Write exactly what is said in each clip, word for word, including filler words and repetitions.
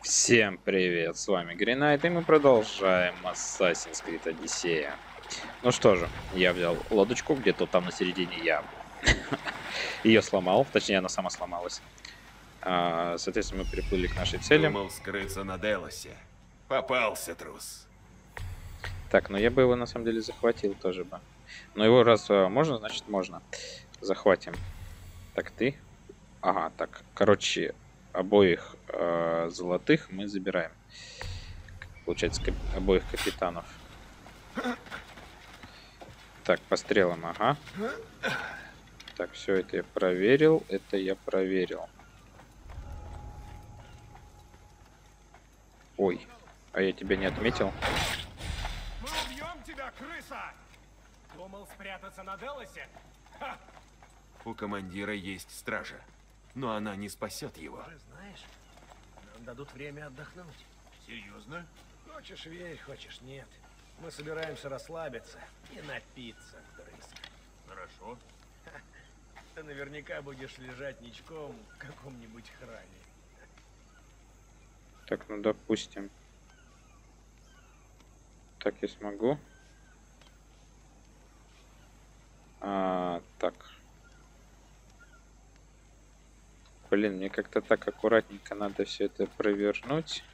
Всем привет, с вами Гринайт, и мы продолжаем Assassin's Creed Odyssey. Ну что же, я взял лодочку, где-то там на середине я ее сломал, точнее она сама сломалась. А, соответственно, мы приплыли к нашей цели. Думал скрыться на Делосе. Попался, трус. Так, ну я бы его на самом деле захватил тоже бы. Но его раз а, можно, значит можно. Захватим. Так, ты? Ага, так, короче, обоих э, золотых мы забираем. Получается, кап обоих капитанов. Так, по стрелам, ага. Так, все это я проверил. Это я проверил. Ой, а я тебя не отметил. Мы убьем тебя, крыса! Думал спрятаться на Делосе? Ха! У командира есть стража, но она не спасет его. Ты знаешь, нам дадут время отдохнуть. Серьезно? Хочешь верь, хочешь нет. Мы собираемся расслабиться и напиться вдрызг. Хорошо. Ты наверняка будешь лежать ничком в каком-нибудь храме. Так, ну допустим. Так я смогу. А, так. Блин, мне как-то так аккуратненько надо все это провернуть.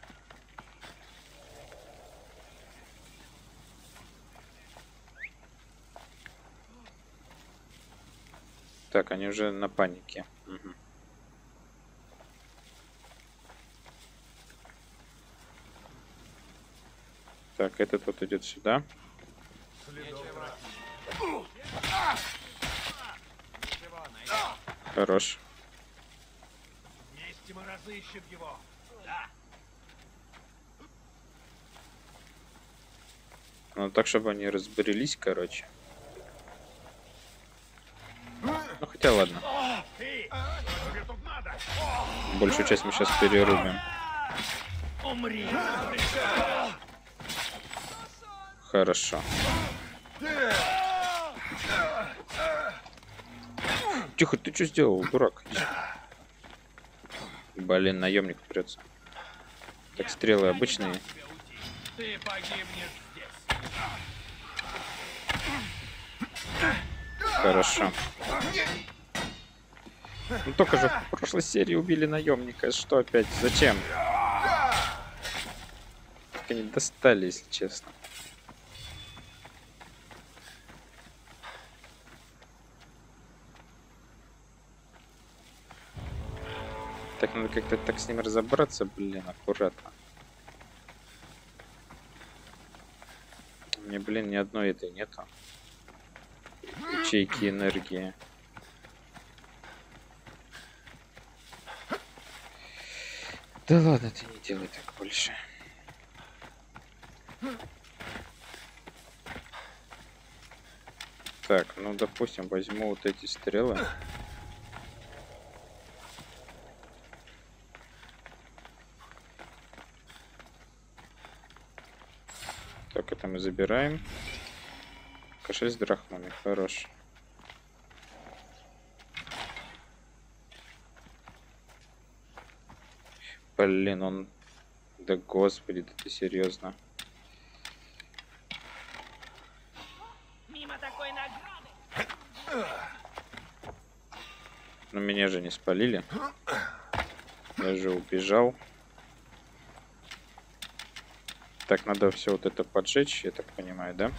Так, они уже на панике. Угу. Так, этот вот идет сюда. Хорош. Вместе мы разыщем его. Да. Ну так, чтобы они разбрелись, короче. Ну хотя ладно. Ты! Что тебе тут надо? Большую часть мы сейчас перерубим. Умри! Хорошо. Тихо, ты что сделал, дурак? Блин, наемник прется. Так, стрелы обычные. Ты погибнешь здесь. Хорошо. Ну только же в прошлой серии убили наемника. Что опять? Зачем? Как они достали, если честно. Так, надо как-то так с ним разобраться, блин, аккуратно. Мне, блин, ни одной этой нету. Ячейки энергии. Да ладно, ты не делай так больше. Так, ну допустим, возьму вот эти стрелы. Так, это мы забираем. Кошель с драхмами, хорош. Блин, он... Да господи, да ты серьезно. Мимо такой награды. Но меня же не спалили. Я же убежал. Так, надо все вот это поджечь, я так понимаю, да?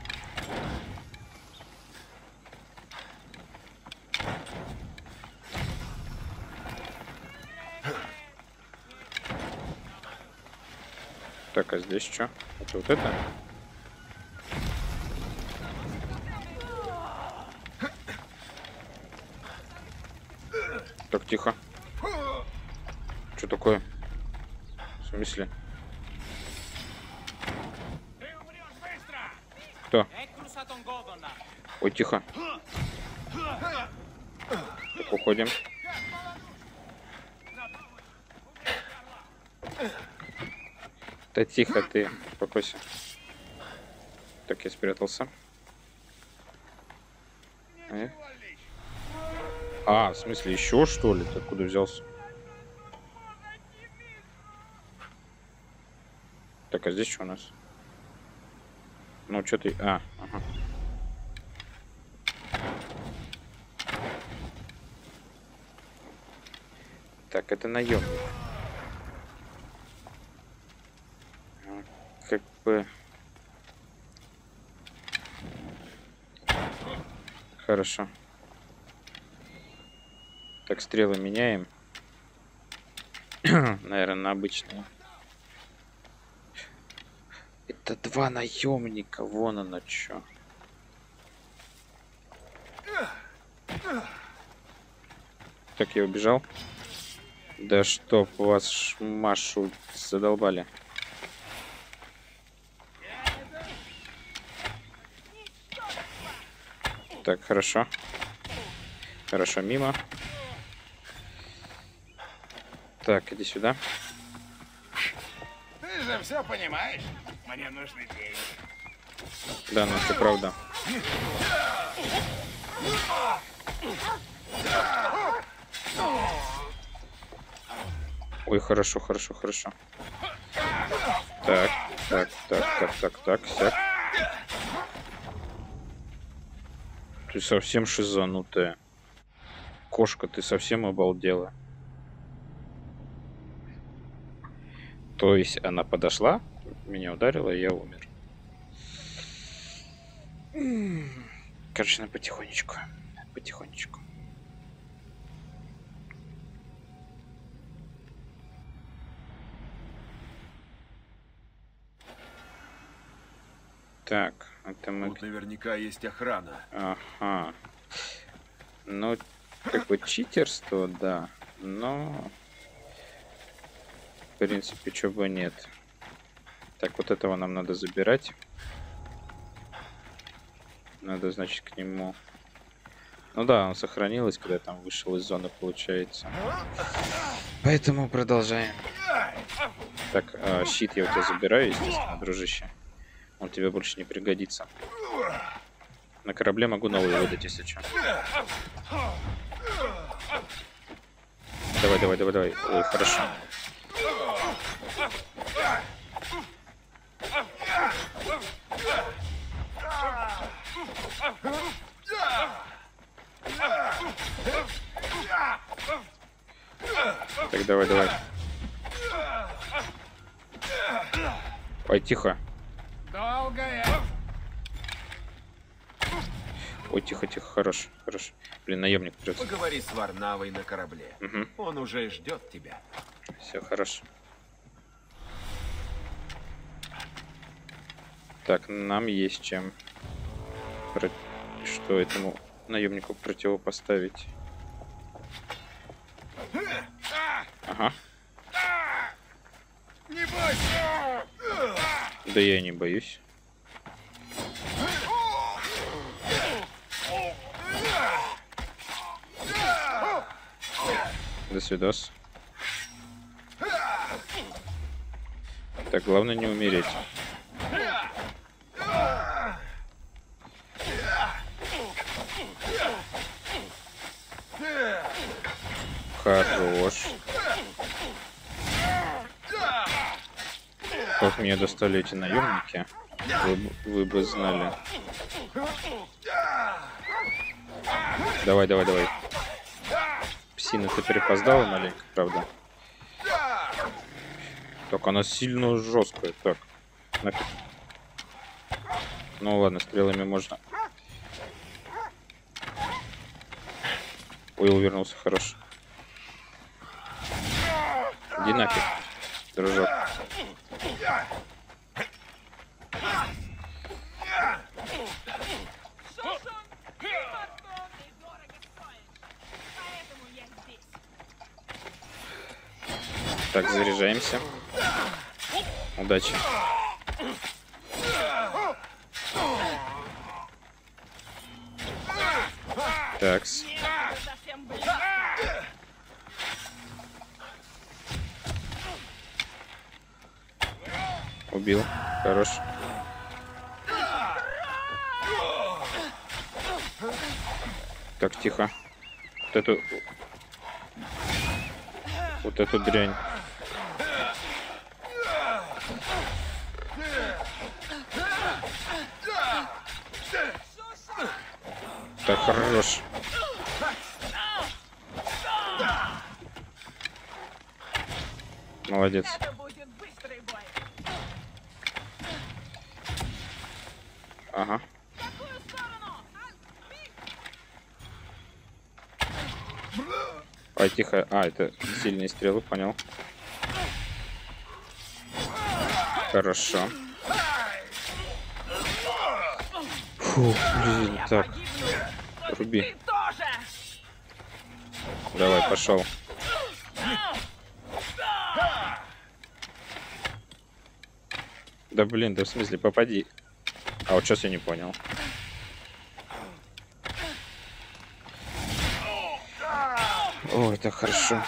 Так, а здесь что? Это вот это? Так, тихо. Что такое? В смысле? Ты умрешь быстро! Кто? Ой, тихо. Так, уходим. Да тихо ты, успокойся. Так, я спрятался. Э? А, в смысле, еще что ли? Ты откуда взялся? Так, а здесь что у нас? Ну, что ты... А, ага. Так, это наемник. Как бы... Хорошо. Так, стрелы меняем. Наверное, на обычные. Это два наемника. Вон оно что. Так, я убежал. Да чтоб вас Машу задолбали. Так, хорошо. Хорошо, мимо. Так, иди сюда. Ты же все понимаешь. Мне нужны деньги. Да, ну это правда. Ой, хорошо, хорошо, хорошо. Так, так, так, так, так, так, сяк. Ты совсем шизанутая. Кошка, ты совсем обалдела. То есть она подошла, меня ударила, и я умер. Короче, на потихонечку. Потихонечку. Так, это мы... Тут наверняка есть охрана. Ага. Ну, как бы читерство, да. Но... В принципе, чего бы нет. Так, вот этого нам надо забирать. Надо, значит, к нему... Ну да, он сохранилось, когда я там вышел из зоны, получается. Поэтому продолжаем. Так, э, щит я у тебя забираю, естественно, дружище. Он тебе больше не пригодится. На корабле могу новый выдать, если что. Давай, давай, давай, давай. Ой, хорошо. Так, давай, давай. Ой, тихо. Долгая. Ой, тихо, тихо, хорош, хорош. Блин, наемник прет. Поговори с Варнавой на корабле. Угу. Он уже ждет тебя. Все, хорошо. Так, нам есть чем про... что этому наемнику противопоставить. Ага. Не бойся. Да я не боюсь. До свидос. Так, главное не умереть. Хорош. Как мне достали эти наемники, вы, б- вы бы знали. Давай, давай, давай. Псина, ты перепоздала маленько, правда? Так, она сильно жесткая. Так, нафиг. Ну ладно, стрелами можно. Ой, увернулся, хорош. Иди нафиг, дружок. Шушун, ты потом и дорого стоишь. Поэтому я здесь. Так, заряжаемся. Удачи. Такс. Нет, это совсем близко. Убил. Хорош. Так, тихо. Вот эту... Вот эту дрянь. так, хорош. Молодец. Это будет быстрый бой. Ага. В какую сторону? Ай, тихо. А, это сильные стрелы, понял. Хорошо. Фу, блин, так. Руби. Ты тоже! Давай, пошел. Да блин, да в смысле, попади. А вот сейчас я не понял. Ой, это хорошо.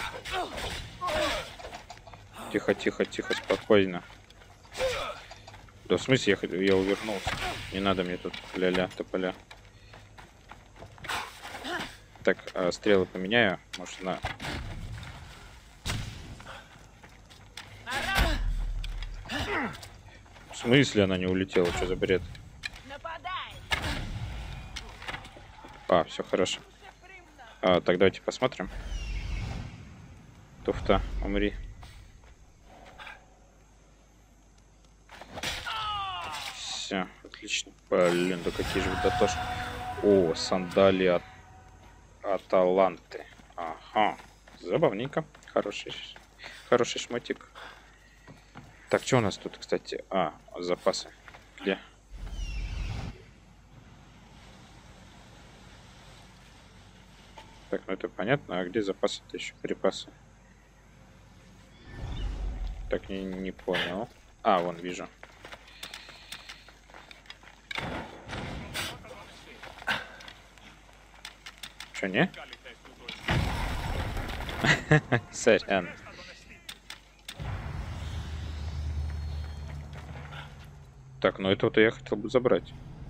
Тихо, тихо, тихо, спокойно. Да в смысле, я, хоть- я увернулся. Не надо мне тут ля-ля, тополя. Так, а, стрелы поменяю. Может, на... В смысле она не улетела? Что за бред? Нападай! А, все хорошо. А, так давайте посмотрим. Туфта, умри. Все, отлично. Блин, да какие же вы дотошны. О, сандалии от Аталанты. Ага. Забавненько. Хороший, хороший шмотик. Так, что у нас тут, кстати? А, запасы. Где? Так, ну это понятно. А где запасы-то еще? Припасы. Так, не, не понял. А, вон, вижу. Что, не? Сорян. Так, ну это вот я хотел бы забрать.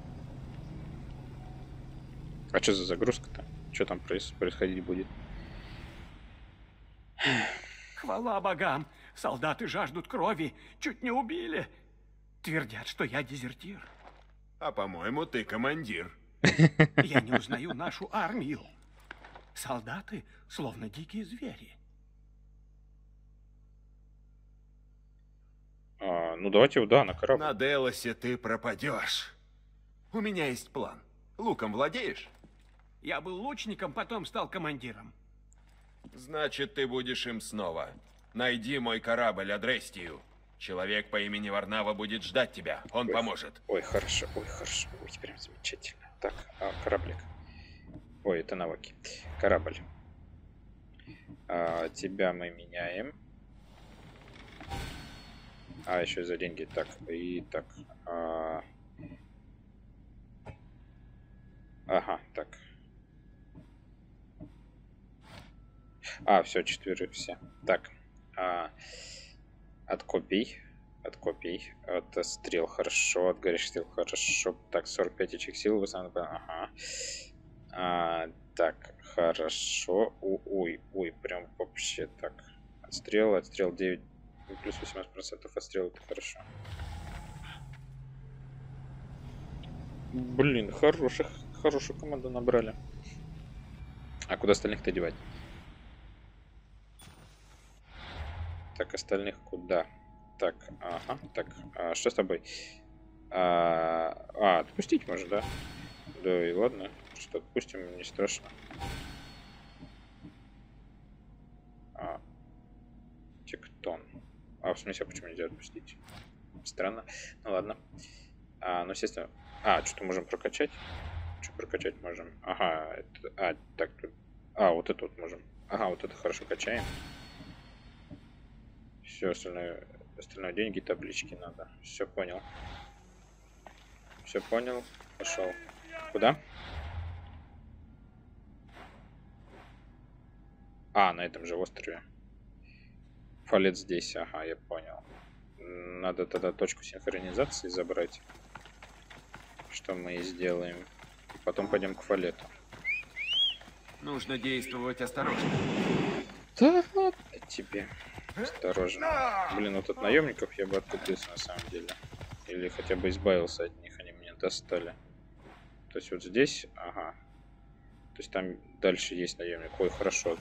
А что за загрузка-то? Что там проис происходить будет? Хвала богам! Солдаты жаждут крови, чуть не убили. Твердят, что я дезертир. А по-моему, ты командир. Я не узнаю нашу армию. Солдаты словно дикие звери. А, ну давайте, да, на корабль. На Делосе ты пропадешь. У меня есть план. Луком владеешь? Я был лучником, потом стал командиром. Значит, ты будешь им снова. Найди мой корабль, Адрестию. Человек по имени Варнава будет ждать тебя. Он Ой. поможет. Ой, хорошо, ой, хорошо. Ой, прям замечательно. Так, а, кораблик. Ой, это навыки. Корабль. А, тебя мы меняем. А, еще за деньги. Так, и так. А... Ага, так. А, все, четверых все. Так. А... От копий. От копий. От стрел хорошо. От горящих стрел хорошо. Так, сорок пять очек сил. В основном... Ага. А, так, хорошо. У, ой, ой, прям вообще так. Отстрел, отстрел девять. Плюс восемнадцать процентов отстрел, это хорошо. Блин, хороших, хорошую команду набрали. А куда остальных-то девать? Так, остальных куда? Так, ага, так, а, что с тобой? А, а, отпустить можно, да? Да и ладно, что отпустим, не страшно. А, тектон. А, в смысле, почему нельзя отпустить? Странно. Ну ладно. А, ну, естественно... А, что-то можем прокачать? Что прокачать можем? Ага, это... А, так, тут... А, вот это вот можем. Ага, вот это хорошо качаем. Все, остальное... Остальное деньги, таблички надо. Все понял. Все понял. Пошел. Куда? А, на этом же острове. Фалет здесь, ага, я понял. Надо тогда точку синхронизации забрать. Что мы и сделаем. Потом пойдем к фалету. Нужно действовать осторожно. Да ладно тебе. Осторожно. Блин, вот от наемников я бы откупился на самом деле. Или хотя бы избавился от них, они меня достали. То есть вот здесь, ага. То есть там дальше есть наемник. Ой, хорошо.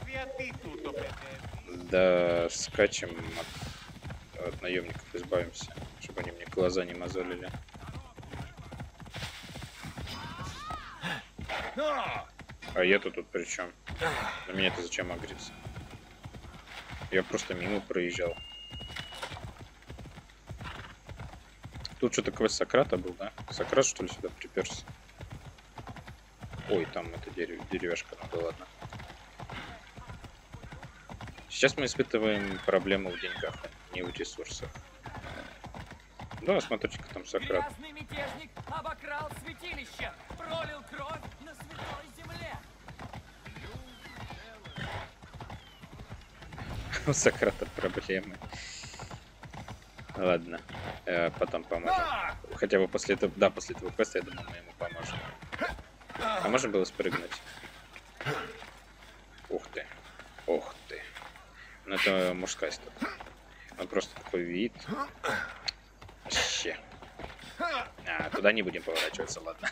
Да, скачем от, от наемников, избавимся, чтобы они мне глаза не мозолили. А я-то тут при чем? На меня-то зачем агриться? Я просто мимо проезжал. Тут что-то квест Сократа был, да? Сократ, что ли, сюда приперся? Ой, там это дерев... деревяшка, ну да ладно. Сейчас мы испытываем проблему в деньгах, не в ресурсах. Да, смотрите-ка, там Сократ. Грязный мятежник обокрал святилище, пролил кровь на святой земле. У Сократа проблемы. Ладно, э, потом поможем. Хотя бы после этого, да, после этого квеста, я думаю, мы ему поможем. А можно было спрыгнуть? Ух ты, ух ты. Ну это мужская статуя. Ну просто такой вид. Вообще. А, туда не будем поворачиваться, ладно.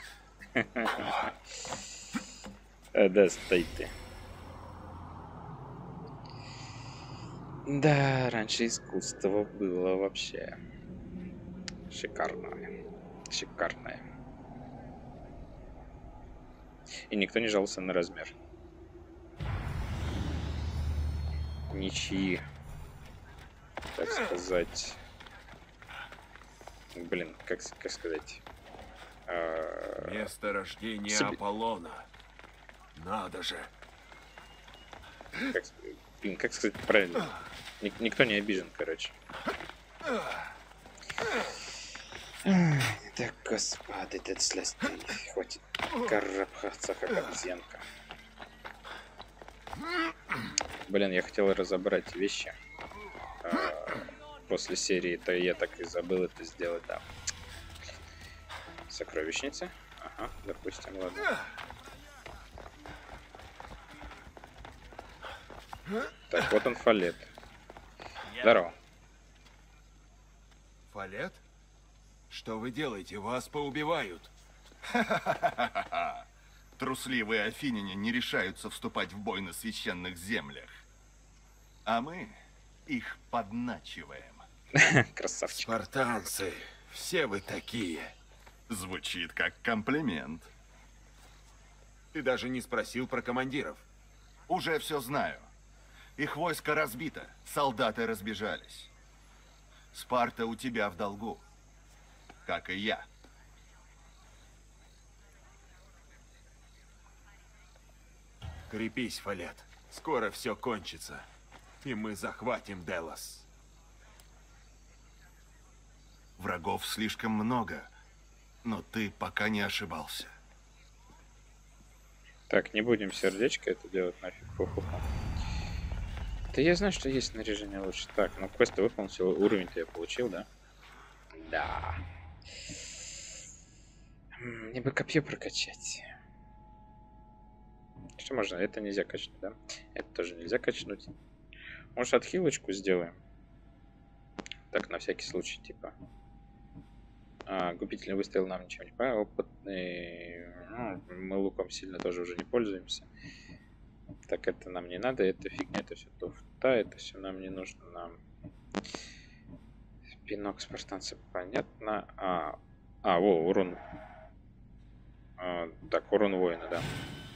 Да, стой ты. Да, раньше искусство было вообще шикарное. Шикарное. И никто не жаловался на размер. Ничьи, так сказать. Блин, как, как сказать. А... Место рождения Себе... Аполлона. Надо же. Как, блин, как сказать правильно? Ник никто не обижен, короче. Так, господи, это слезть. Хватит карабкаться, как обезьянка. Блин, я хотел разобрать вещи. А, после серии-то я так и забыл это сделать, да. Сокровищница. Ага, допустим, ладно. Так, вот он, Фалет. Здорово. Фалет? Что вы делаете? Вас поубивают. Трусливые афиняне не решаются вступать в бой на священных землях. А мы их подначиваем. Красавчик. Спартанцы, все вы такие. Звучит как комплимент. Ты даже не спросил про командиров. Уже все знаю. Их войско разбито, солдаты разбежались. Спарта у тебя в долгу, как и я. Крепись, Фалет. Скоро все кончится. И мы захватим Делос. Врагов слишком много, но ты пока не ошибался. Так, не будем сердечко это делать нафиг. Фу-фу-фу. Да я знаю, что есть снаряжение лучше. Так, ну квест выполнил, уровень-то я получил, да? Да. Мне бы копье прокачать. Что можно? Это нельзя качнуть, да? Это тоже нельзя качнуть. Может, отхилочку сделаем? Так, на всякий случай, типа. А, губительный выстрел нам ничего не понравился. Опытный. Ну, мы луком сильно тоже уже не пользуемся. Так, это нам не надо. Это фигня, это все туфта. Это все нам не нужно. Нам. Пинок спартанца, понятно. А, а во, урон. А, так, урон воина, да.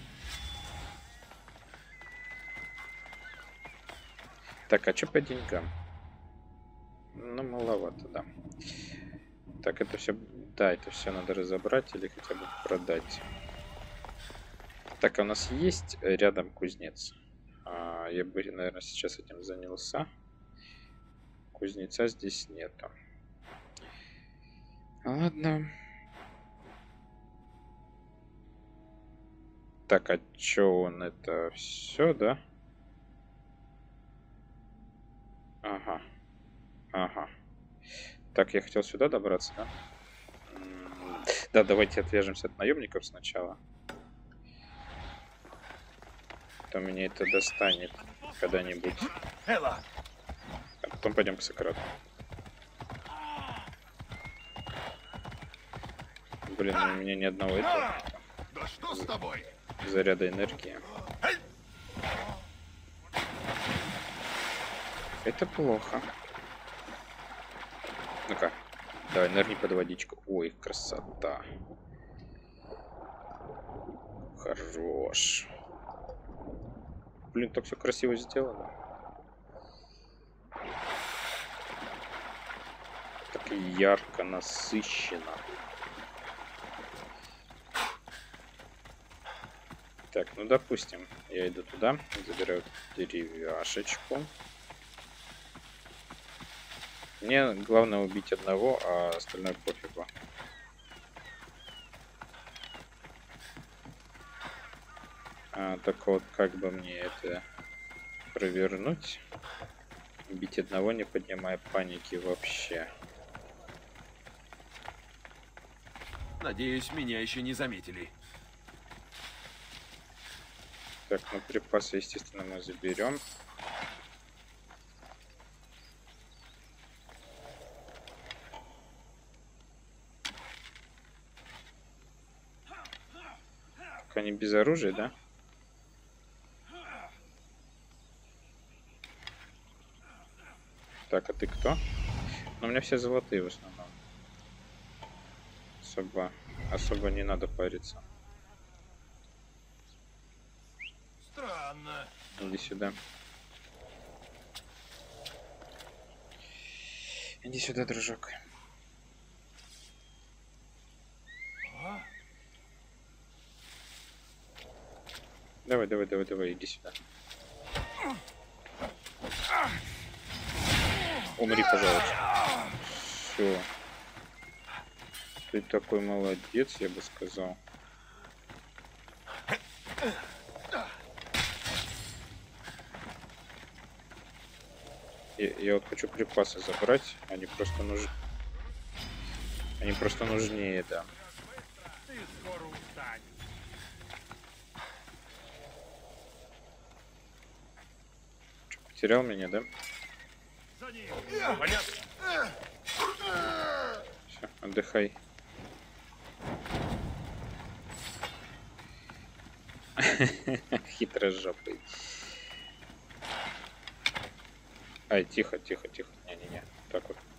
Так, а что по деньгам? Ну, маловато, да. Так, это все... Да, это все надо разобрать или хотя бы продать. Так, а у нас есть рядом кузнец. А, я бы, наверное, сейчас этим занялся. Кузнеца здесь нету. Ладно. Так, а чё он это все, да? Ага. Ага. Так, я хотел сюда добраться, да? Да, давайте отвяжемся от наемников сначала. То меня это достанет когда-нибудь. А потом пойдем к Сократу. Блин, у меня ни одного этого. Да что с тобой? заряда энергии. Это плохо. Ну-ка. Давай, нырни под водичку. Ой, красота. Хорош. Блин, так все красиво сделано. Так ярко, насыщенно. Так, ну допустим, я иду туда, забираю деревяшечку. Мне главное убить одного, а остальное пофигу. А, так вот, как бы мне это провернуть? Убить одного, не поднимая паники вообще. Надеюсь, меня еще не заметили. Так, ну припасы, естественно, мы заберем. Так, они без оружия, да? Так, а ты кто? Ну, у меня все золотые в основном. Особо, особо не надо париться. Странно. Иди сюда. Иди сюда, дружок. Давай, давай, давай, давай, иди сюда. Умри, пожалуйста. Все. Ты такой молодец, я бы сказал. Я, я вот хочу припасы забрать, они просто нужны. Они просто нужнее, да. Ты скоро устанешь. Что, потерял меня, да? За ним. Понятно. Все, отдыхай. Хитрожопый. Ай, тихо, тихо, тихо. Не-не-не. Так вот.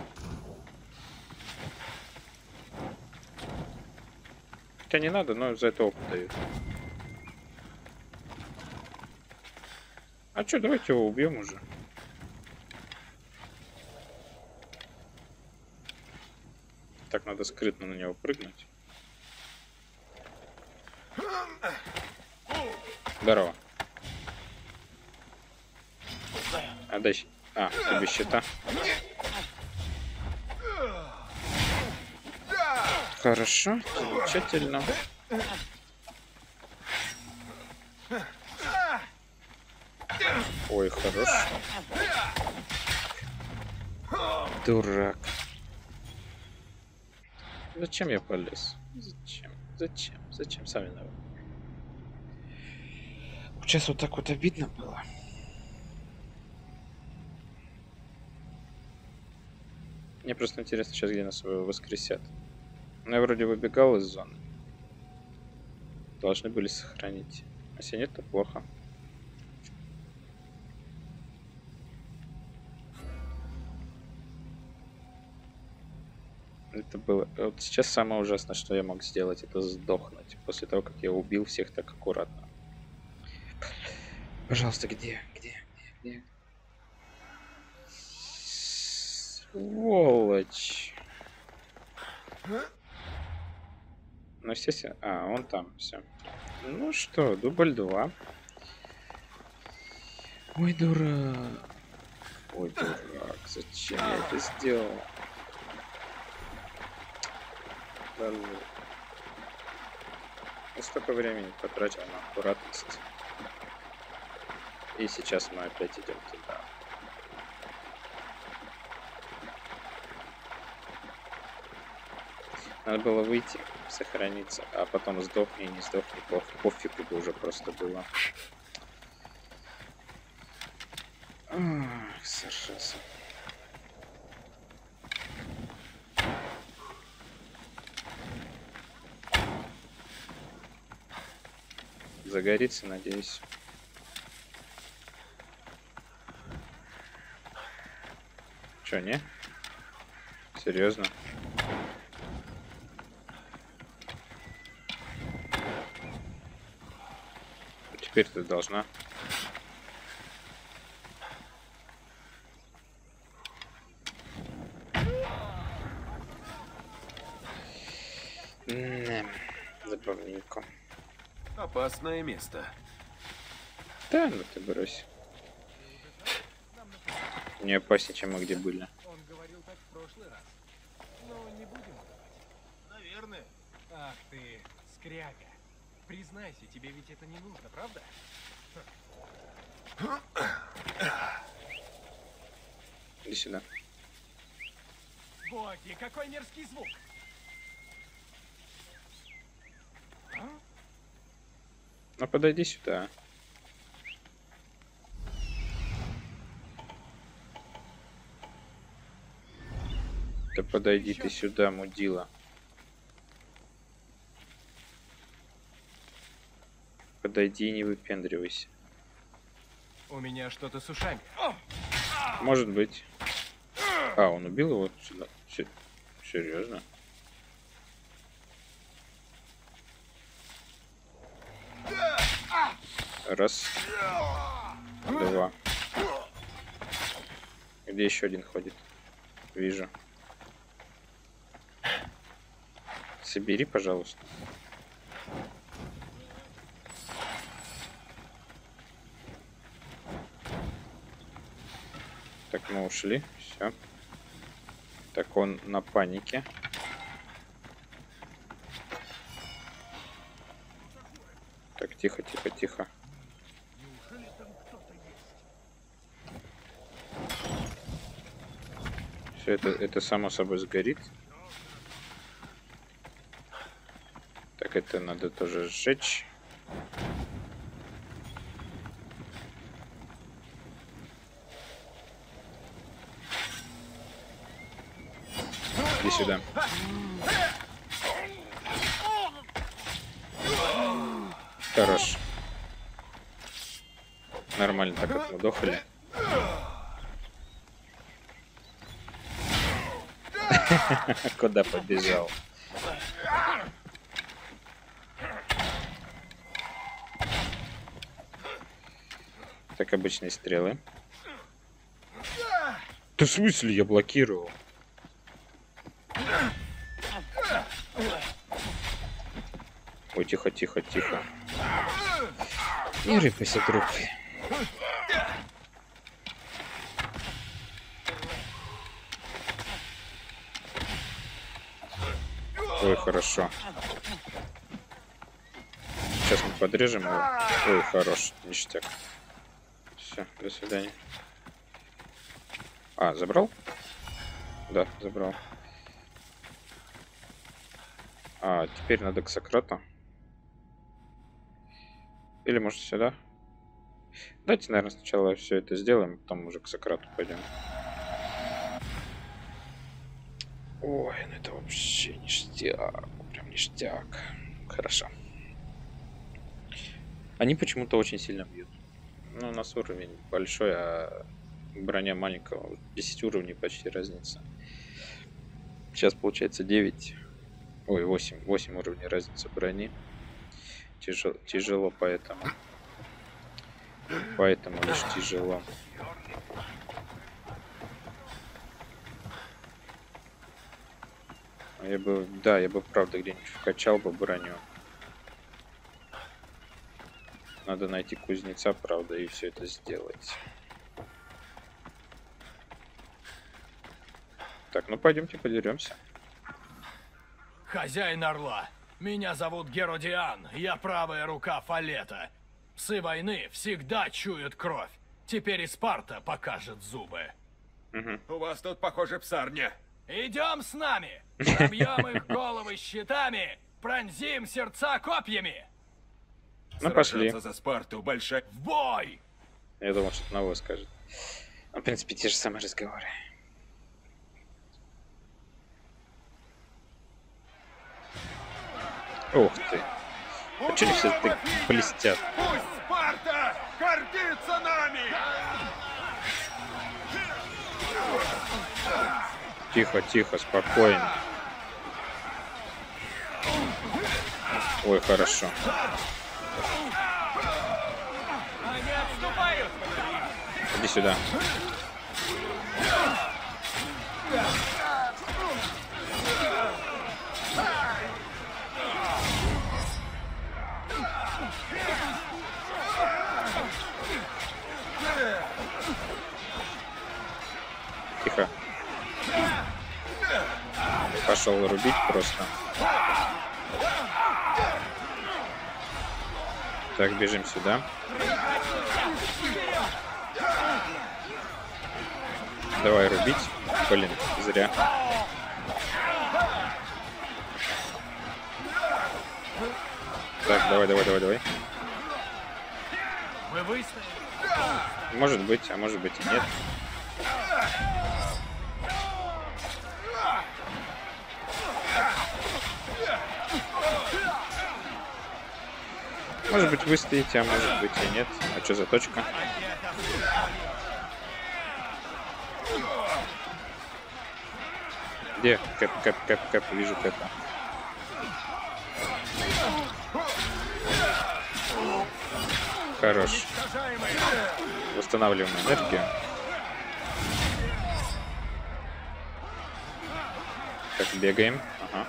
Хотя не надо, но за это опыт дают. А чё, давайте его убьем уже. Так, надо скрытно на него прыгнуть. Здорово. Отдай. щ- А, тебе щита. Хорошо, замечательно. Ой, хорош. Дурак. Зачем я полез? Зачем? Зачем? Зачем? Сами виноваты. Сейчас вот так вот обидно было. Мне просто интересно сейчас, где нас воскресят. Ну, я вроде выбегал из зоны. Должны были сохранить. А если нет, то плохо. Это было... Вот сейчас самое ужасное, что я мог сделать, это сдохнуть. После того, как я убил всех так аккуратно. Пожалуйста, где? Где? Где? Где? Сволочь. Ну, естественно... А, он там, все. Ну что, дубль два. Ой, дурак. Ой, дурак. Зачем я это сделал? Да ну. Я столько времени потратил на аккуратность. И сейчас мы опять идем туда. Надо было выйти, сохраниться, а потом сдохни, не сдохни, поф пофигу бы уже просто было. Ах, Саша. загорится, надеюсь. Чё, не? Серьезно? Теперь ты должна. М, Забавненько. Опасное место. Да, ну ты брось. Не опаснее, чем мы где были. Он говорил так в прошлый раз. Но не будем удавать. Наверное. Ах ты, скряга. Признайся, тебе ведь это не нужно, правда? Иди сюда. Боги, какой мерзкий звук! Ну подойди сюда. Да подойди ты сюда, мудила. Подойди и не выпендривайся. У меня что-то с ушами. Может быть. А, он убил его сюда. Се- Серьезно? Раз. Два. Где еще один ходит? Вижу. Собери, пожалуйста. Так, мы ушли. Все. Так, он на панике. Так, тихо, тихо, тихо. Все это, это само собой сгорит. Так, это надо тоже сжечь. Иди сюда. Хорош. Нормально так отмудохали. Куда побежал? Так, обычные стрелы. Да в смысле я блокировал? Ой, тихо, тихо, тихо. Не рыпайся, друг. Ой, хорошо. Сейчас мы подрежем его. Ой, хорош, ништяк. Все, до свидания. А, забрал? Да, забрал. А, теперь надо к Сократу. Или может сюда? Давайте, наверное, сначала все это сделаем, потом уже к Сократу пойдем. Ой, ну это вообще ништяк. Прям ништяк. Хорошо. Они почему-то очень сильно бьют. Ну, у нас уровень большой, а броня маленькая. десять уровней почти разница. Сейчас получается девять. Ой, восемь. восемь уровней разница брони. Тяжело, тяжело поэтому. Поэтому лишь тяжело. Я бы, да, я бы правда где-нибудь вкачал бы броню. Надо найти кузнеца, правда, и все это сделать. Так, ну пойдемте подеремся. Хозяин Орла, меня зовут Геродиан, я правая рука Фалета. Псы войны всегда чуют кровь. Теперь и Спарта покажет зубы. Угу. У вас тут, похоже, псарня. Идем с нами! Пробьем их головы щитами, пронзим сердца копьями! Ну пошли. Сражаться за Спарту большая... В бой! Я думал, что-то новое скажет. Ну, в принципе, те же самые разговоры. Ух ты. А чё они все так блестят? Пусть Спарта гордится нами! Тихо, тихо, спокойно. Ой, хорошо. Они отступают! Иди сюда. Тихо. Пошел рубить просто. Так, бежим сюда. Давай рубить. Блин, зря. Так, давай, давай, давай, давай. Вы выстояли? Может быть, а может быть и нет. Может быть, вы стоите, а может быть и нет. А что за точка? Где? Кэп, кэп, кэп, кэп. Вижу кэпа. Хорош. Восстанавливаем энергию. Так, бегаем. Ага.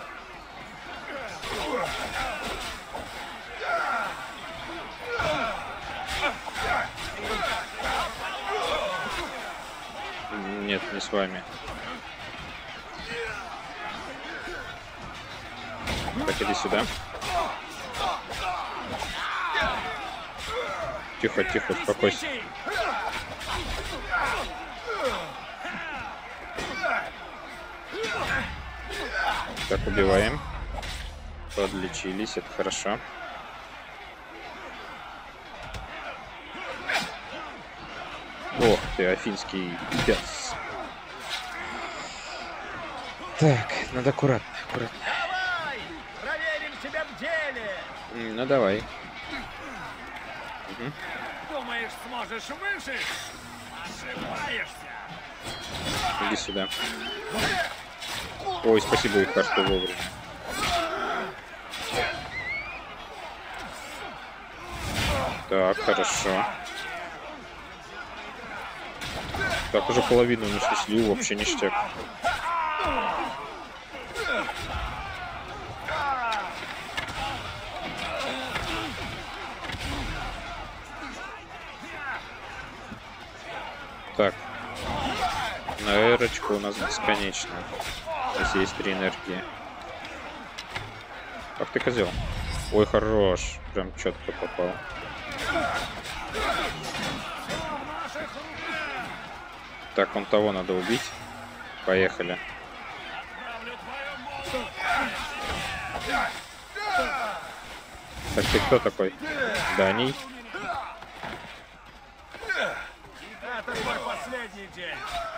Нет, не с вами. Так, иди сюда. Тихо, тихо, успокойся. Так, убиваем. Подлечились, это хорошо. Ох ты, афинский пес. Так, надо аккуратно, аккуратно. Давай! Проверим тебя в деле! М, Ну давай. Угу. Думаешь, сможешь выжить? Ошибаешься! Иди сюда. Ой, спасибо, Ухар, что вовремя. Так, хорошо. Так, уже половину не снесли, вообще ништяк. Так. На эрочку у нас бесконечно. Здесь есть три энергии. Ах ты козел. Ой, хорош. Прям четко попал. Так, вон того надо убить. Поехали. Так, ты кто такой? Даний. Это твой последний день.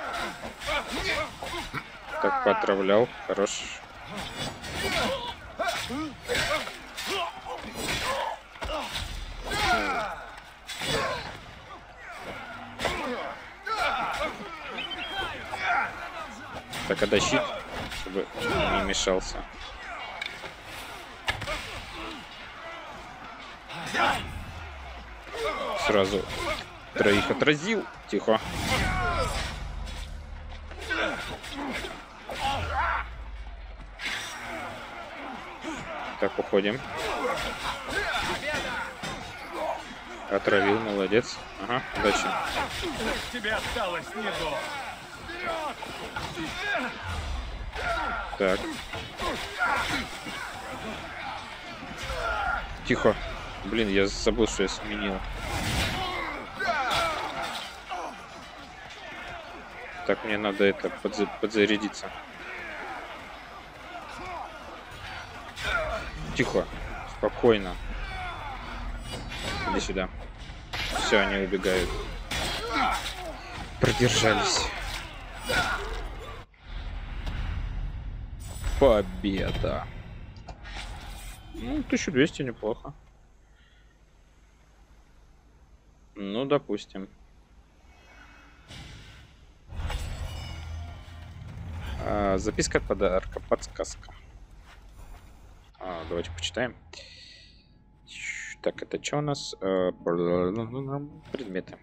Так, поотравлял. Хорош. Так, отдай щит, чтобы не мешался. Сразу троих отразил. Тихо. Так, уходим. Отравил, молодец. Ага, удачи. Тебе осталось недолго. Так. Тихо. Блин, я забыл, что я сменил. Так, мне надо это подза подзарядиться. Тихо. Спокойно. Иди сюда. Все, они убегают. Продержались. Победа. Ну, тысяча двести неплохо. Ну, допустим. А, записка от подарка. Подсказка. А, давайте почитаем. Так, это что у нас? А, предметы.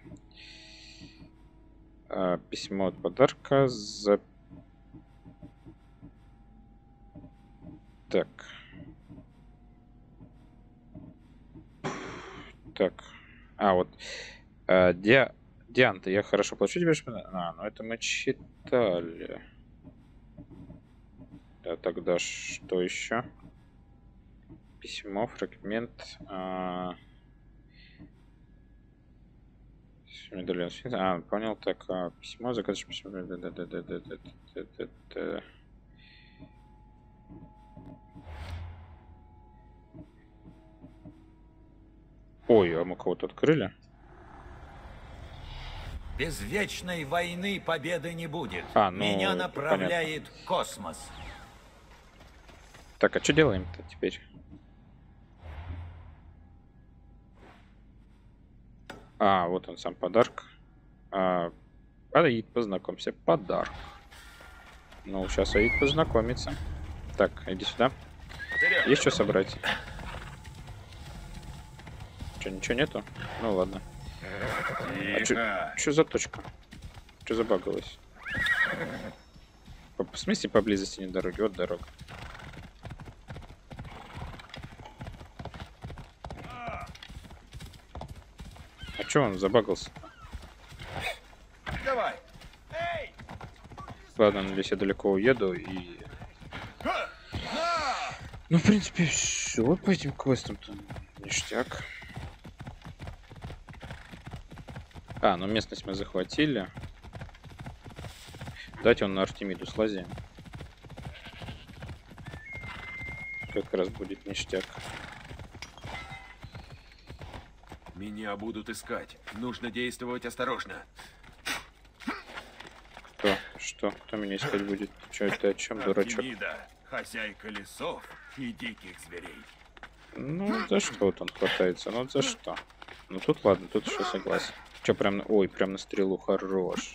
А, письмо от подарка. За... Так. Так. А, вот. А, Ди... Дианта, я хорошо плачу тебе. А, ну это мы читали. Да, тогда что еще? Письмо, фрагмент. А... Медальон. А, понял, так. А, письмо, заказываешь письмо. Да, да, да, да, да, да, да, да, да. Ой, а мы кого-то открыли? Без вечной войны победы не будет. А, ну, Меня это направляет космос. Так, а что делаем-то теперь? А, вот он сам подарок. А, Аид, познакомься. Подарок. Ну, сейчас Аид познакомится. Так, иди сюда. Есть что собрать? Что, ничего нету? Ну ладно. А что за точка? Что забагалось? В смысле поблизости нет дороги? Вот дорога. А чё он забагался? Давай. Ладно, надеюсь, я далеко уеду и... Ну, в принципе, все. Вот по этим квестам-то ништяк. А, ну местность мы захватили. Давайте он на Артемиду слазим. Как раз будет ништяк. Меня будут искать. Нужно действовать осторожно. Кто? Что? Кто меня искать будет? Че это? О чем, дурачок? Артемида, хозяйка лесов и диких зверей. Ну, за что вот он хватается? Ну, за что? Ну, тут ладно, тут еще согласен. Че, прям... на- Ой, прям на стрелу хорош.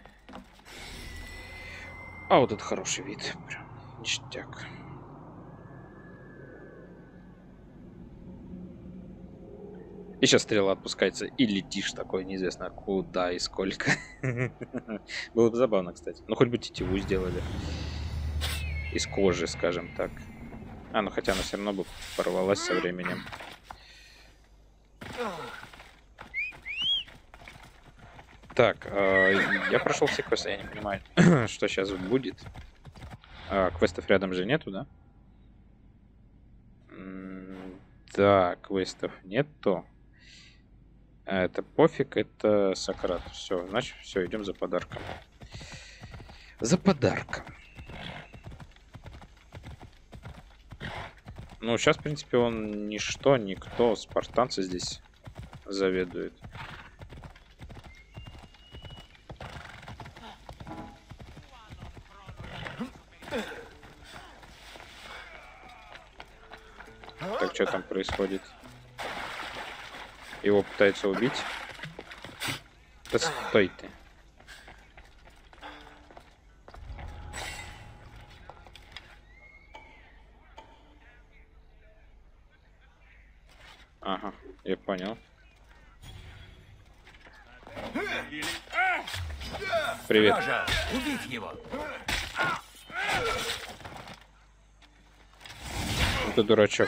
А вот это хороший вид. Прям ништяк. И сейчас стрела отпускается, и летишь такой, неизвестно куда и сколько. Было бы забавно, кстати. Ну, хоть бы тетиву сделали. Из кожи, скажем так. А, ну хотя она все равно бы порвалась со временем. Так, э, я прошел все квесты, я не понимаю, что сейчас будет. А, квестов рядом же нету, да? М, Да, квестов нету. А, это пофиг, это Сократ. Все, значит, все, идем за подарком. За подарком. Ну, сейчас, в принципе, он ничто, никто. Спартанцы здесь заведуют. Так, что там происходит? Его пытаются убить. Да стой ты. Ага, я понял. Привет. Стража, убить его. Ты дурачок.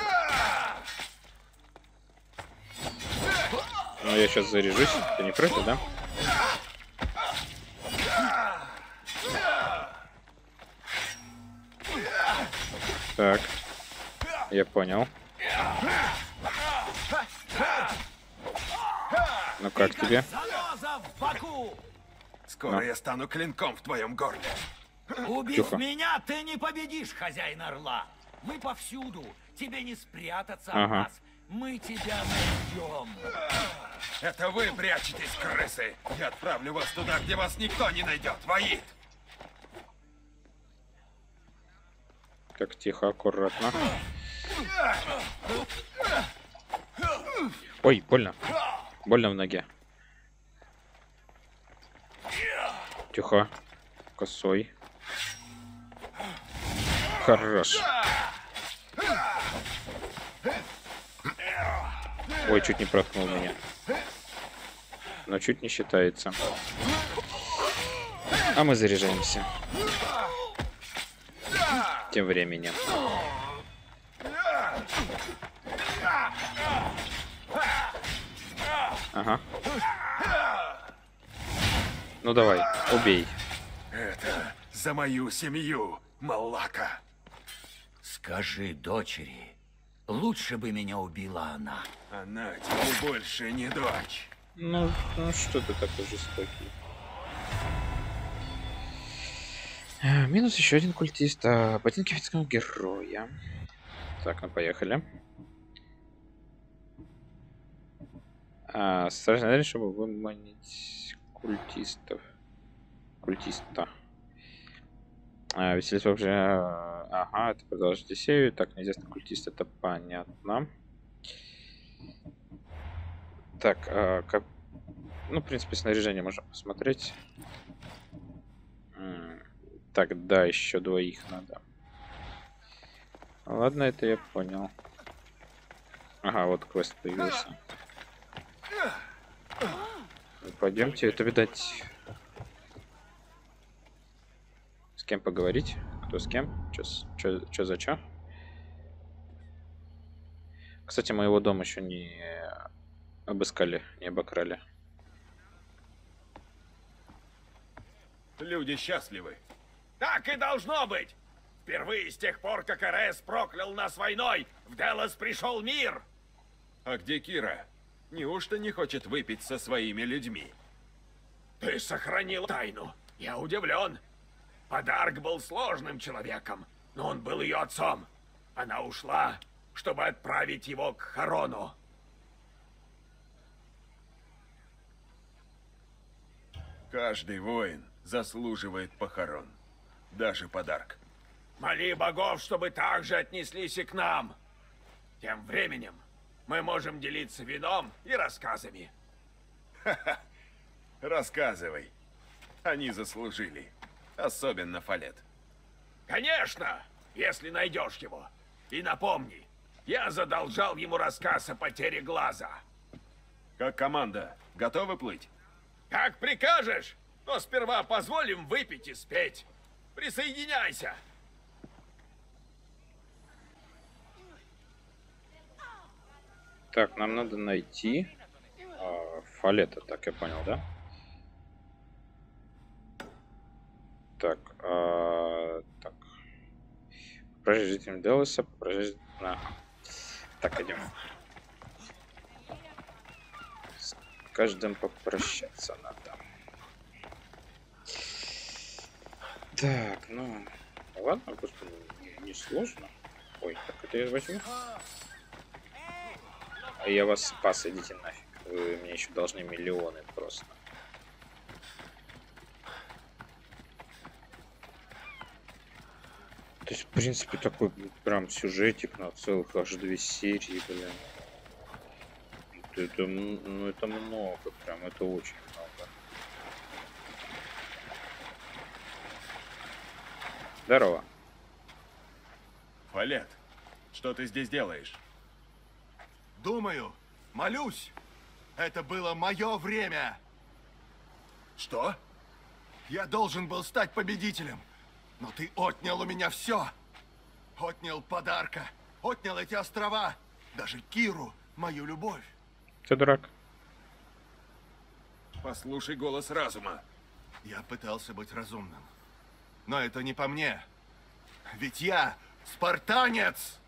Ну, я сейчас заряжусь. Ты не против, да? Так. Я понял. Ну как тебе? Заноза в боку. Скоро Ну. я стану клинком в твоем горле. Убив Тихо. меня, ты не победишь, хозяин Орла. Мы повсюду. Тебе не спрятаться от Ага. нас. Мы тебя найдем. Это вы прячетесь, крысы. Я отправлю вас туда, где вас никто не найдет. Воит. Так, тихо, аккуратно. Ой, больно. Больно в ноге. Тихо. Косой. Хорош. Ой, чуть не проткнул меня. Но чуть не считается. А мы заряжаемся. Тем временем. Ага. Ну давай, убей. Это за мою семью, Малака. Скажи дочери, лучше бы меня убила она. Она тебе больше не дочь. Ну, ну что ты такой жестокий? А, минус еще один культист. А, ботинки офицерского героя. Так, ну поехали. А, страшно, наверное, чтобы выманить культистов. Культиста. А, веселиться вообще... Ага, это продолжите серию. Так, неизвестный культист, это понятно. Так, а, как... Ну, в принципе, снаряжение можно посмотреть. М, Так, да, еще двоих надо. Ладно, это я понял. Ага, вот квест появился. Ну, пойдемте, это, видать... С кем поговорить? Кто с кем? Чё за чё? Кстати, моего дома еще не обыскали, не обокрали. Люди счастливы. Так и должно быть! Впервые с тех пор, как эр эс проклял нас войной, в Делос пришел мир! А где Кира? Неужто не хочет выпить со своими людьми? Ты сохранил тайну. Я удивлен. Подарок был сложным человеком, но он был ее отцом. Она ушла, чтобы отправить его к Харону. Каждый воин заслуживает похорон. Даже подарок. Моли богов, чтобы так же отнеслись и к нам. Тем временем мы можем делиться вином и рассказами. Рассказывай. Они заслужили. Особенно Фалет. Конечно, если найдешь его. И напомни, я задолжал ему рассказ о потере глаза. Как команда, готовы плыть? Как прикажешь, но сперва позволим выпить и спеть. Присоединяйся. Так, нам надо найти а, Фалета, так я понял, да? Так, а, так. Попросить жителям Делоса, попросить... Ага. Так, идем. С каждым попрощаться надо. Так, ну... Ладно, господи, не, не сложно. Ой, так это я возьму. А я вас спас, идите нафиг. Вы мне еще должны миллионы просто. То есть, в принципе, такой прям сюжетик на целых аж две серии, блин. Это, это, ну, это много, прям, это очень много. Здорово. Фалет, что ты здесь делаешь? Думаю, молюсь. Это было мое время. Что? Я должен был стать победителем. Но ты отнял у меня все. Отнял подарка. Отнял эти острова. Даже Киру, мою любовь. Ты дурак. Послушай голос разума. Я пытался быть разумным. Но это не по мне. Ведь я спартанец.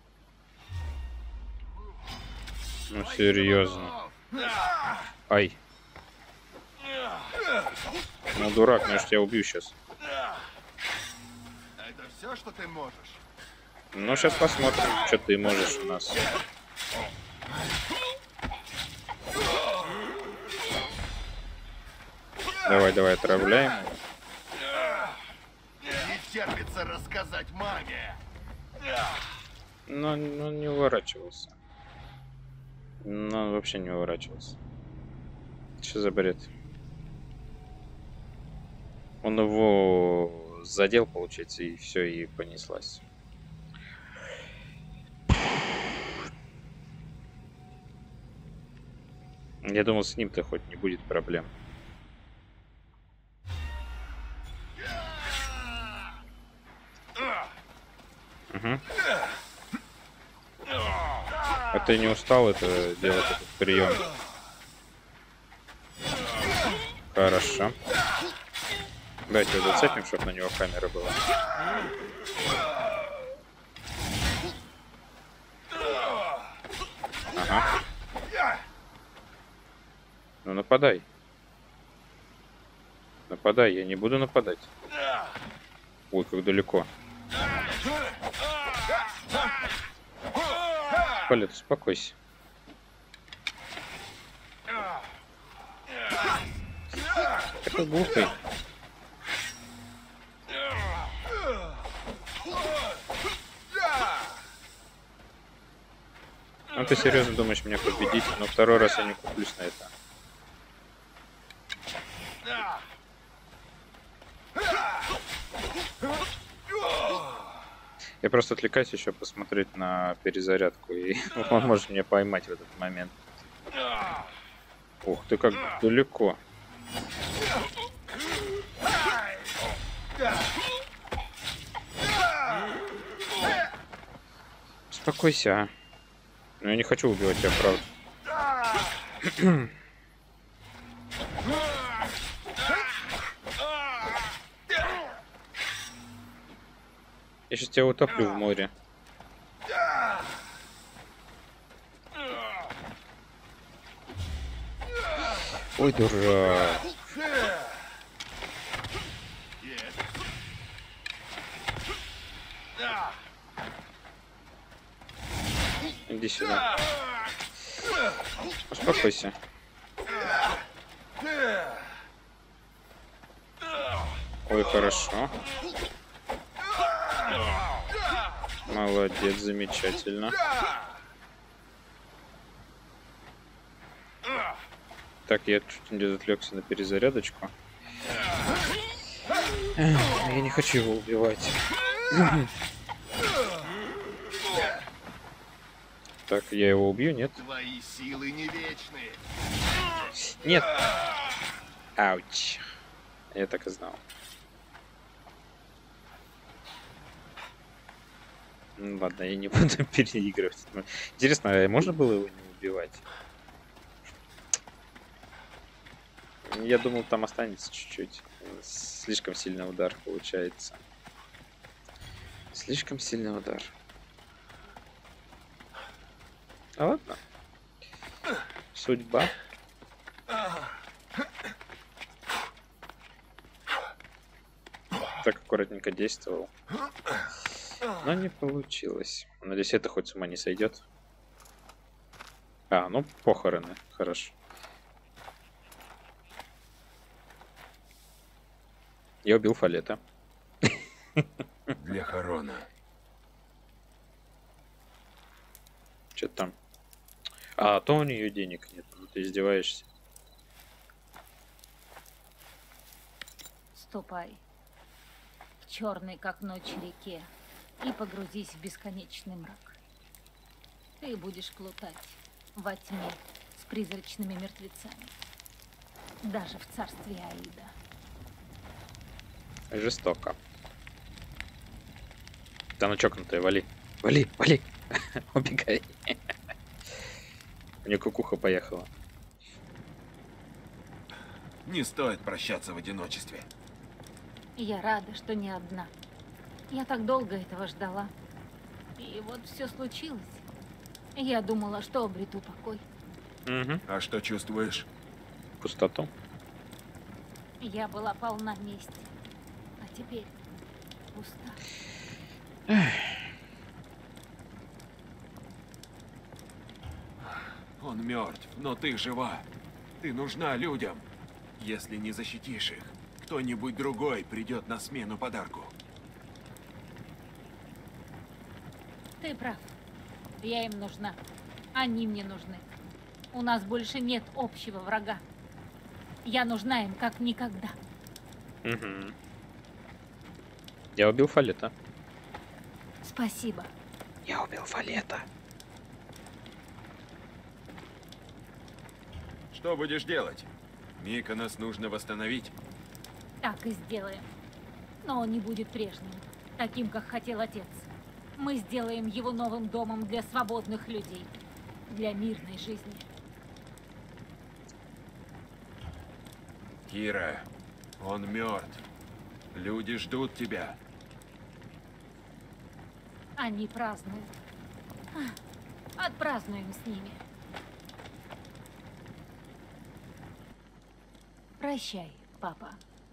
Ну, серьезно. Ай. Ну, дурак, ну я ж тебя убью сейчас. Это все, что ты можешь? Ну, сейчас посмотрим, что ты можешь у нас. Давай, давай, отравляем. Не терпится рассказать маме. Но, но не уворачивался. Но он вообще не уворачивался. Что за бред? Он его задел, получается, и все, и понеслась. Я думал, с ним-то хоть не будет проблем. Угу. А ты не устал это делать, этот прием? Хорошо. Давайте его зацепим, чтобы на него камера была. Ага. Ну нападай. Нападай, я не буду нападать. Ой, как далеко. Палет, успокойся. Такой глупый. Ну ты серьезно думаешь меня победить? Но второй раз я не куплюсь на это. Я просто отвлекаюсь еще посмотреть на перезарядку, и он может меня поймать в этот момент. Ух ты, как далеко. Успокойся, а. Ну, я не хочу убивать тебя, правда. Я сейчас тебя утоплю в море. Ой, дурак. Иди сюда. Успокойся. Ой, хорошо. Молодец, замечательно. Так, я чуть не отвлекся на перезарядочку. Я не хочу его убивать. Так, я его убью, нет? Твои силы не вечные. Нет. Ауч. Я так и знал. Ну ладно, я не буду переигрывать. Интересно, а можно было его не убивать? Я думал, там останется чуть-чуть. Слишком сильный удар получается. Слишком сильный удар. А ладно. Судьба. Так аккуратненько действовал. Но не получилось. Надеюсь, это хоть с ума не сойдет. А, ну похороны. Хорошо. Я убил Фалета. Для Харона. Что там? А, то у нее денег нет. Ну ты издеваешься. Ступай в черной, как ночь, реке и погрузись в бесконечный мрак. Ты будешь плутать во тьме с призрачными мертвецами. Даже в царстве Аида. Жестоко. Да ну чокнутая, вали. Вали, вали. Убегай. У нее кукуха поехала. Не стоит прощаться в одиночестве. Я рада, что не одна. Я так долго этого ждала. И вот все случилось. Я думала, что обрету покой. Угу. А что чувствуешь? Пустоту. Я была полна мести. А теперь пуста. Он мертв, но ты жива. Ты нужна людям. Если не защитишь их, кто-нибудь другой придет на смену подарку. Ты прав. Я им нужна. Они мне нужны. У нас больше нет общего врага. Я нужна им как никогда. Угу. Я убил Фалета. Спасибо. Я убил Фалета. Что будешь делать? Мика, нас нужно восстановить. Так и сделаем. Но он не будет прежним, таким, как хотел отец. Мы сделаем его новым домом для свободных людей, для мирной жизни. Кира, он мертв. Люди ждут тебя. Они празднуют. А, Отпразднуем с ними. Прощай, папа.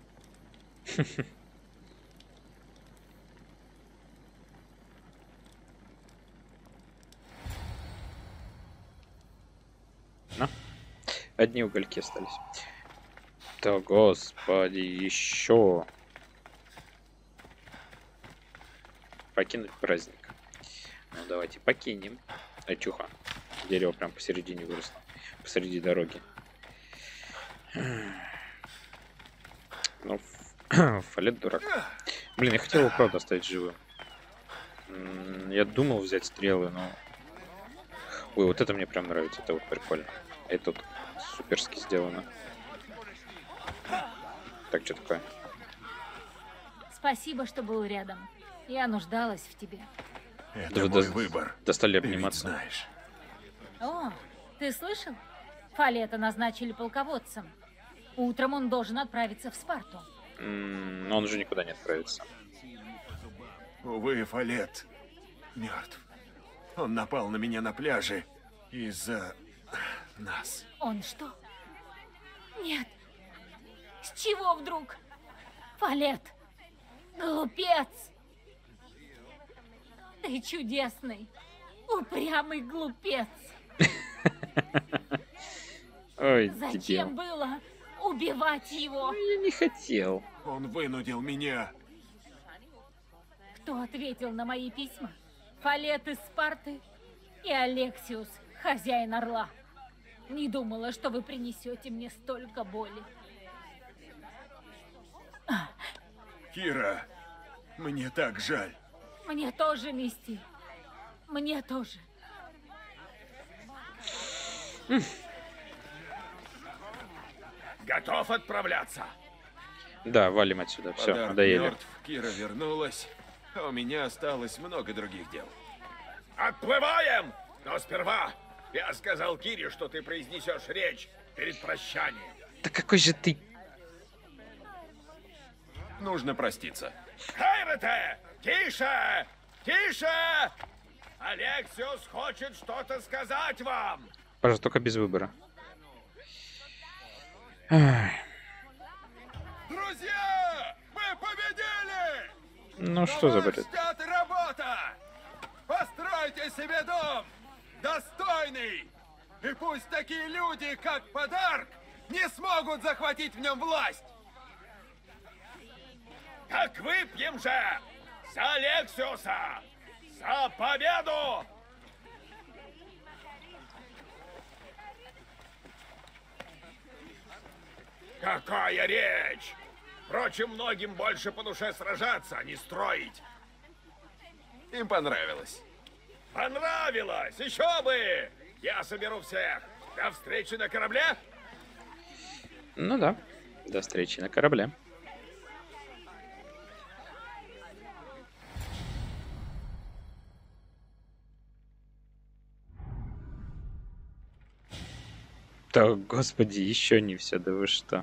Ну, одни угольки остались. Да, господи, еще. Покинуть праздник. Ну, давайте покинем. А чуха. Дерево прям посередине выросло. Посреди дороги. Ну, Фалет дурак. Блин, я хотел его, правда, оставить живым. Я думал взять стрелы, но... Ой, вот это мне прям нравится, это вот прикольно. Это тут суперски сделано. Так, что такое? Спасибо, что был рядом. Я нуждалась в тебе. Это Да вы мой до- выбор. Достали Ты ведь обниматься. знаешь. О, ты слышал? Фалета назначили полководцем. Утром он должен отправиться в Спарту. М, Но он уже никуда не отправится. Увы, Фалет мертв. Он напал на меня на пляже из-за нас. Он что? Нет. С чего вдруг? Фалет, глупец! Ты чудесный, упрямый глупец. Ой, Зачем дебил. было убивать его? Я не хотел. Он вынудил меня. Кто ответил на мои письма? Фалет из Спарты и Алексиус, хозяин Орла. Не думала, что вы принесете мне столько боли. Кира, мне так жаль. Мне тоже, Мисти. Мне тоже. Готов отправляться? Да, валим отсюда. Все, Подарок надоели. мертв, Кира вернулась, а у меня осталось много других дел. Отплываем! Но сперва я сказал Кире, что ты произнесешь речь перед прощанием. Да какой же ты... Нужно проститься. Хайрете! Тише! Тише! Алексиус хочет что-то сказать вам! Пожалуйста, только без выбора. Ай, Друзья! Мы победили! ну что за бред? Ждет работа! Постройте себе дом! Достойный! И пусть такие люди, как Подарк, не смогут захватить в нем власть! Так выпьем же! За Алексиуса! За победу! Какая речь! Впрочем, многим больше по душе сражаться, а не строить. Им понравилось. Понравилось! Еще бы! Я соберу всех. До встречи на корабле. Ну да. До встречи на корабле. Да, господи, еще не все, да вы что?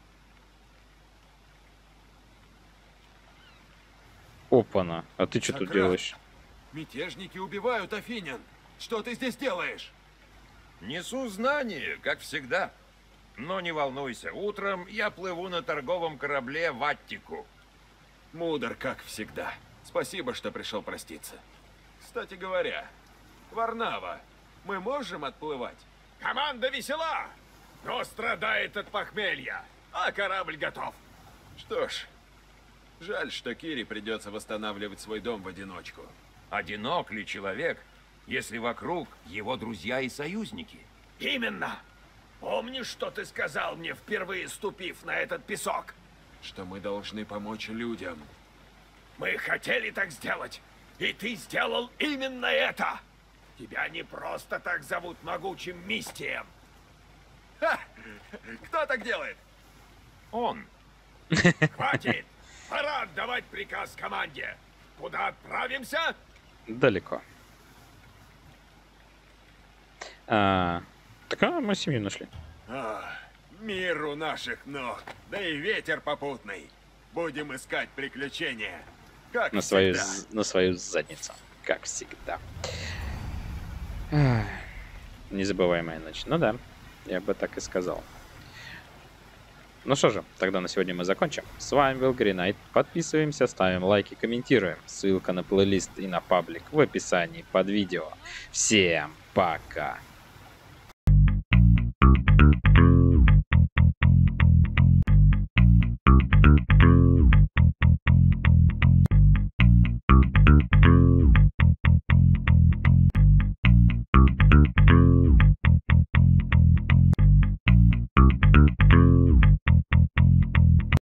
Опа-на, а ты что тут Сократ, делаешь? Мятежники убивают Афинян. Что ты здесь делаешь? Несу знания, как всегда. Но не волнуйся, утром я плыву на торговом корабле в Аттику. Мудр, как всегда. Спасибо, что пришел проститься. Кстати говоря, Варнава, мы можем отплывать? Команда весела, но страдает от похмелья. А корабль готов. Что ж, жаль, что Кире придется восстанавливать свой дом в одиночку. Одинок ли человек, если вокруг его друзья и союзники? Именно. Помнишь, что ты сказал мне, впервые ступив на этот песок? что мы должны помочь людям. Мы хотели так сделать, и ты сделал именно это. Тебя не просто так зовут могучим Мистием. Ха! Кто так делает? Он. Хватит! Пора отдавать приказ команде. Куда отправимся? Далеко. А, так а, мы семью нашли. А, мир у наших ног, да и ветер попутный. Будем искать приключения. Как На свою, всегда. з- на свою задницу. Как всегда. Ах, незабываемая ночь. Ну да, я бы так и сказал. Ну что же, тогда на сегодня мы закончим. С вами был Гринайт. Подписываемся, ставим лайки, комментируем. Ссылка на плейлист и на паблик в описании под видео. Всем пока!